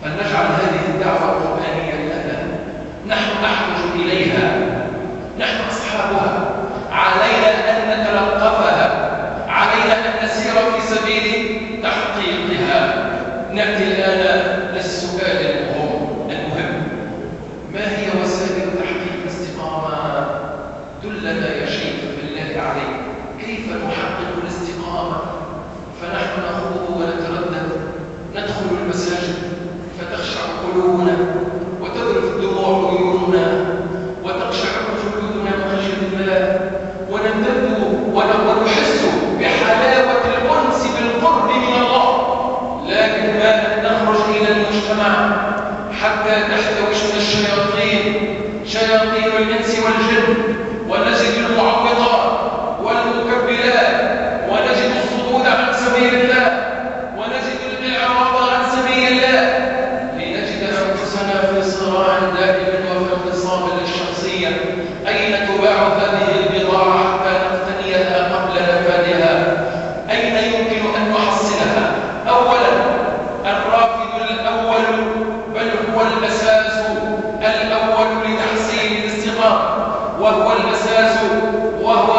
أن نجعل هذه الدعوة القرآنية لنا، نحن نحتاج إليها، نحن أصحابها، علينا أن نتلقفها، علينا أن نسير في سبيل تحقيقها. نأتي الآن للسؤال المهم: ما هي وسائل تحقيق الاستقامة؟ دلنا يا شيخ بالله عليك، كيف نحقق الاستقامة؟ فنحن نخوض ونتردد، ندخل المساجد فتخشع قلوبنا وتذرف دموع عيوننا وتقشعر جلودنا من خشية الله، ونمتد ونحس بحلاوة الأنس بالقرب من الله، لكن ما نخرج إلى المجتمع حتى تحتوشنا الشياطين، شياطين الإنس والجن، ونجد المعوقات والمكبلات، ونجد الصدود عن سبيل الله، ونجد الإعراض عن سبيل الله، لنجد أنفسنا في صراع دائم وفي انتصاب للشخصية. أين تباع هذه البضاعة حتى نقتنيها قبل نفادها؟ أين يمكن أن نحصلها؟ أولا، الرافد الأول بل هو الأساس الأول لتحصيل الاستقامة، وهو الأساس، وهو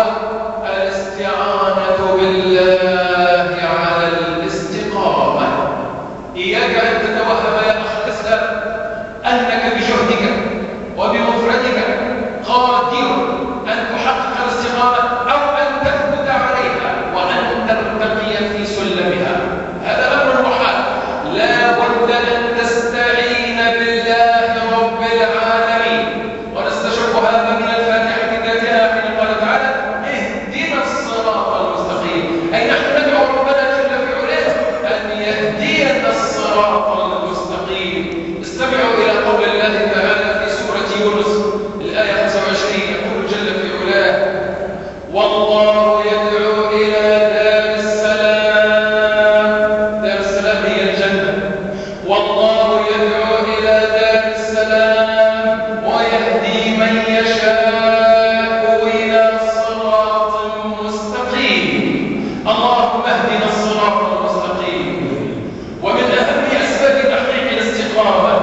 الاستعانة بالله على الاستقامة. إياك أن تتوهم يا أخ الإسلام أنك بجهدك وبمفردك قادر أن تحقق الاستقامة أو أن تثبت عليها وأن ترتقي في سلمها. هذا أمر محال. لا بد أن تستعين بالله رب العالمين، ونستشرف هذا من الفاتحة ذاتها حين قال تعالى: اهدنا الصراط المستقيم. أي نحن ندعو ربنا جل في علاه أن يهدينا الصراط المستقيم. استمعوا إلى قول الله تعالى في سورة يونس الآية 25، يقول جل في علاه: والله يدعو إلى دار السلام. دار السلام هي الجنة. والله يدعو إلى دار السلام ويهدي من يشاء إلى صراط مستقيم. اللهم اهدنا الصراط المستقيم. ومن أهم أسباب تحقيق الاستقامة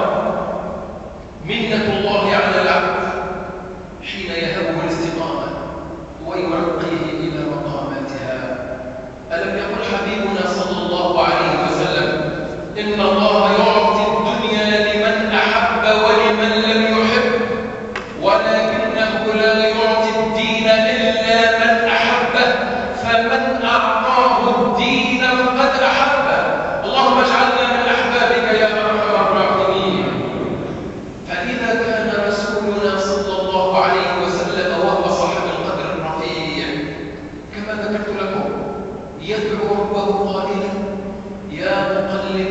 منة الله على العبد حين يهبه الاستقامة ويرقيه إلى مقاماتها. ألم يقل حبيبنا صلى الله عليه وسلم: إن الله يعطي الدنيا لمن أحب ولمن لم يحب، ولكنه لا يعطي الدين إلا من أحبه، فمن أعطاه الدين فقد أحبه. اللهم اجعلنا من أحبابك يا أرحم الراحمين. فإذا كان رسولنا صلى الله عليه وسلم وهو صاحب القدر الرفيع كما ذكرت لكم يدعو ربه قائلا: يا مقلب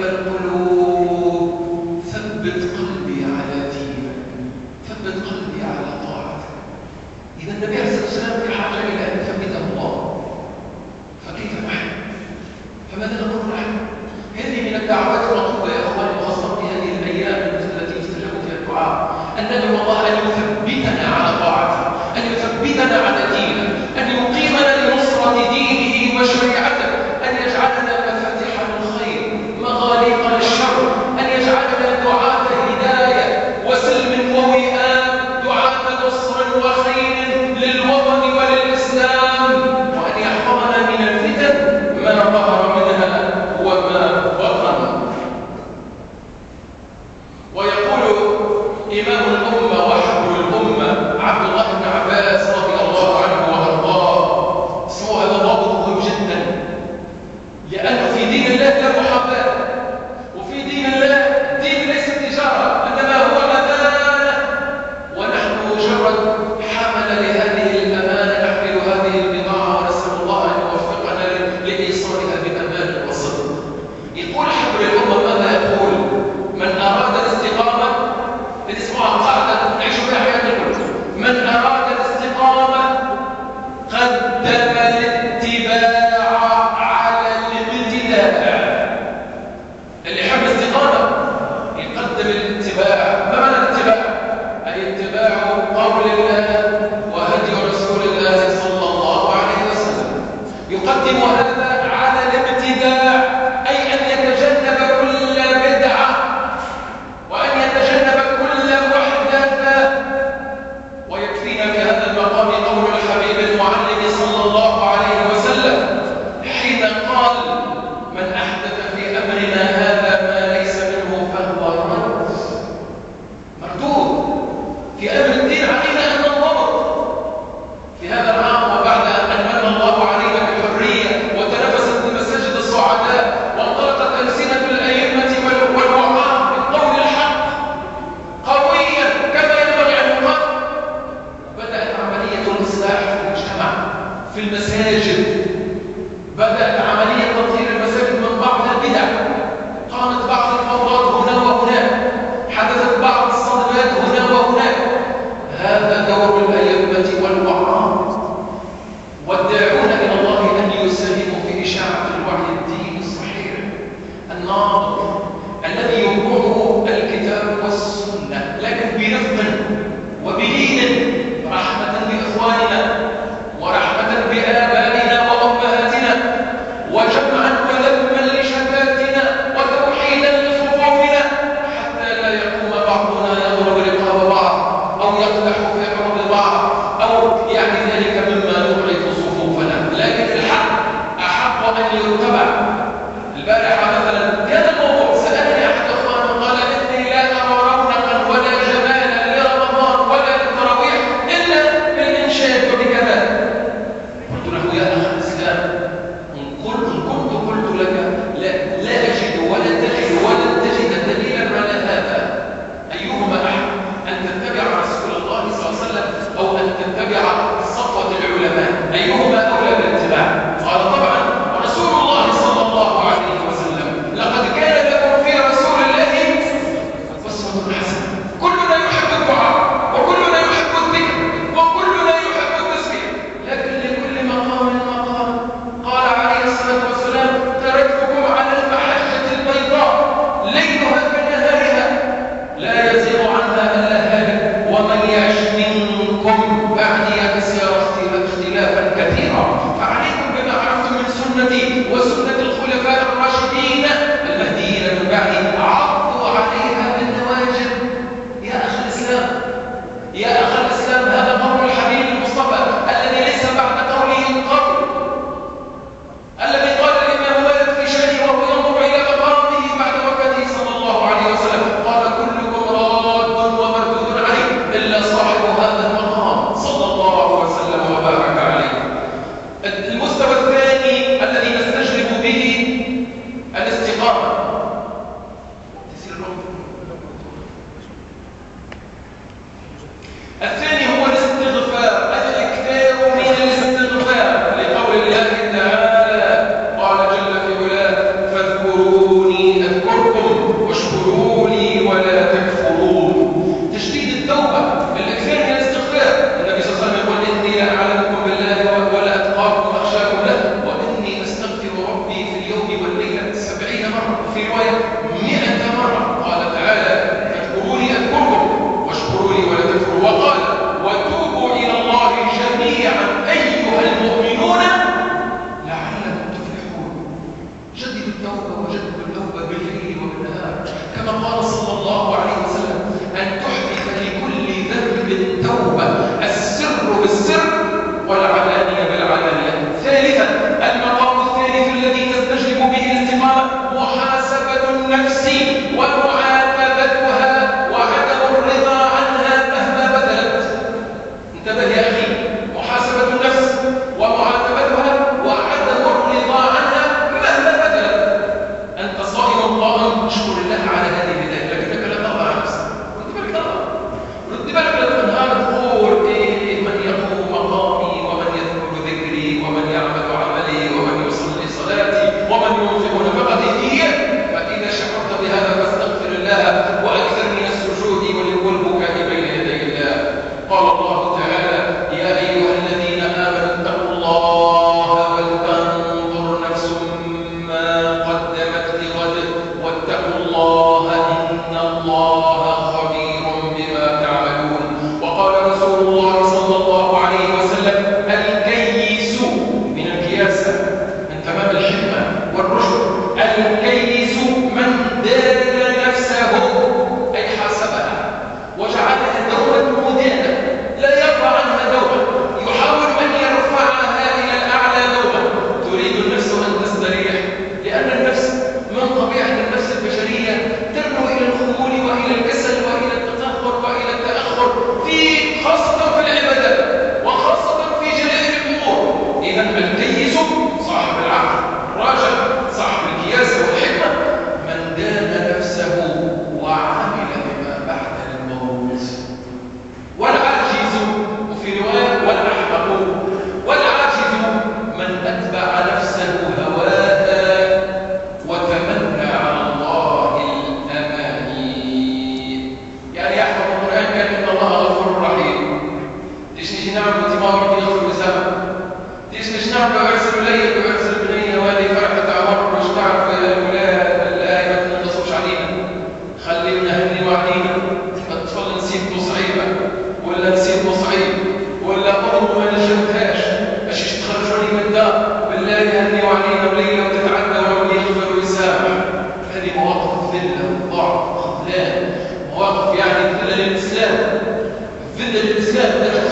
القلوب ثبت قلبي على دينك، ثبت قلبي على طاعتك. إذا النبي عليه الصلاة والسلام في حاجة إلى أن يثبته الله، فكيف نحن؟ فماذا نقول نحن؟ هذه من الدعوات المطلوبة يا أخواني، وخاصة في هذه الأيام التي يستجاب فيها الدعاء، أن ندعو الله أن يثبتنا على طاعته، أن يثبتنا على دينه، أن يقيمنا لنصرة دينه وشريعته، أن يجعلنا مفاتيح للخير مغاليق للشر، وأن يتبع. البارحة مثلا كان الموضوع سألني أحد أخوانه وقال إني لا أرى رونقا ولا جمالا لرمضان ولا للتراويح إلا بالإنشاد وبكذا. قلت له يا أخي الإسلام إن كنت قلت لك لا أجد ولن تجد دليلا على هذا، أيهما أحد أن تتبع رسول الله صلى الله عليه وسلم أو أن تتبع صفوة العلماء؟ أيهما أولى بالاتباع؟ قال طبعا رسول الله صلى الله عليه وسلم، لقد كان لكم في رسول الله أسوة حسنة. كلنا يحب الدعاء وكلنا يحب الذكر وكلنا يحب التسبيح، لكن لكل مقام مقام. قال عليه الصلاة والسلام تركتكم على المحجة البيضاء ليلها كنهارها لا يزيغ عنها إلا هالك ومن يعش منكم بعدي فسيرى اختلافا كثيرا. فعليكم بما عرفتم من سنتي وسنة الخلفاء الراشدين المهديين من بعدي، عضوا عليها بالنواجذ. يا أخي الإسلام، يا أخي الإسلام، هذا قول الحبيب المصطفى الذي ليس بعد قوله قول، الذي قال الإمام مالك في شأنه وهو ينظر إلى مقامه بعد وفاته صلى الله عليه وسلم، قال كلكم راد ومردود عليه إلا صاحب هذا المقام صلى الله وسلم وبارك عليه. المستوى الثاني الذي نستجلب به الاستقامة. الثاني هو الاستغفار، الإكثار من الاستغفار، لقول الله تعالى قال جل في علاه فاذكروني أذكركم واشكروا لي ولا تكفرون. تجديد التوبة، الإكثار من الاستغفار. النبي صلى الله عليه وسلم يقول إني لأعلمكم بالله ولا أتقاكم وأخشاكم له وإني أستغفر ربي في اليوم والليلة 70 مرة، وفي رواية 100 مرة. قال تعالى فاذكروني أذكركم واشكروا لي ولا تكفروا. وقال وتوبوا إلى الله جميعا أيها المؤمنون لعلكم تفلحون. جددوا التوبة وجددوا التوبة بالليل وبالنهار، كما قال صلى الله عليه وسلم أن تحدث لكل ذنب توبة، السر بالسر والعلانية بالعلانية. ثالثا المقام الثالث الذي تستجلب به الاستقامة محاسبة النفس ومعاتبتها وعدم الرضا عنها مهما بذلت. انتبه يا أخي، محاسبة النفس ومعاتبتها وعدم الرضا عنها مهما بذلت. أنت صائم قائم اشكر الله على هذه البداية، لكنك لا ترضى عن نفسك. رد بالك لا تنهار تقول إيه من يقوم مقامي ومن يذكر ذكري ومن يعمل عملي ومن يصلي صلاتي ومن ينفق نفقتي إياه. فإذا شعرت بهذا فاستغفر الله وأكثر من السجود والبكاء بين يدي الله. قال الله تعالى يا أيها الذين آمنوا اتقوا الله ولتنظر نفس ما قدمت لغد واتقوا الله إن الله خبير بما تعملون. وقال رسول الله صلى الله عليه وسلم الكيس من الكياسة من تمام الحكمة والرشد، الكيس من دان نفسه أي حاسبها وجعلها دوما مدانة لا يرفع عنها دوما، يحاول أن يرفعها إلى الأعلى دوما. تريد النفس أن تستريح، لأن النفس من طبيعة النفس البشرية ترنو إلى الخمول وإلى الكسل وإلى التأخر وإلى التأخر في خاصة في العبادات وخاصة في جلائل الأمور. إذا الكيس صاحب العقل الراجل صاحب الكياسة والحكمة من دان نفسه وعمل بما بعد الموت. والعاجز، وفي رواية والأحمق، والعاجز من أتبع نفسه هواها وتمنى على الله الأماني. يعني يحفظ القرآن كان إن الله غفور رحيم. ليش نجي نعمل انتماء ربي يغفر بسبب؟ ليش نجي نعمل وأرسل ليل وأرسل بنية وهذه فرحة عمر مش تعرف الأولاد الآية ما تنقصوش علينا، خلينا هني وعلينا. أطفال نسيب مصعيبة ولا نسيب مصعيب ولا أمر ما نشرتهاش أشيش تخرجوني من الدار بالله هني وعلينا وليلة وتتعدى وربي يغفر ويسامح. هذه مواقف الذلة والضعف والخذلان، مواقف يعني الذلة للإسلام، الذلة للإسلام.